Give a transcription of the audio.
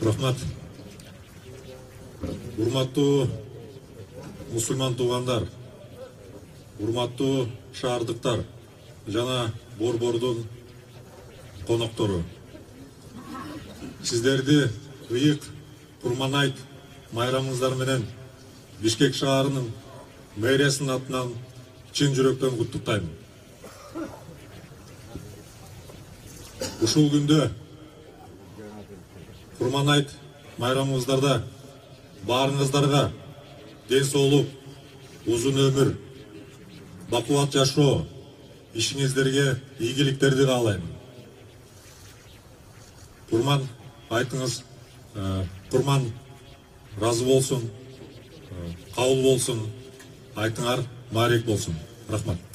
Рахмат. Урматтуу мусульман туугандар, урматтуу шаардыктар жана борбордун коноктору. Сиздерди ыйык Курманайт майрамыңыздар менен Бишкек шаарынын мэриясынын атынан чын жүрөктөн куттуктайм. Ушул күндө Курманайт майрамыңыздарда баарыңыздарга ден соолук, узун өмүр, бакубат жашоо, ишиңиздерге ийгиликтерди каалайм. Курман айтыңыз, Курман разы болсун, кабыл болсун, айтыңар маарек болсун. Рахмат.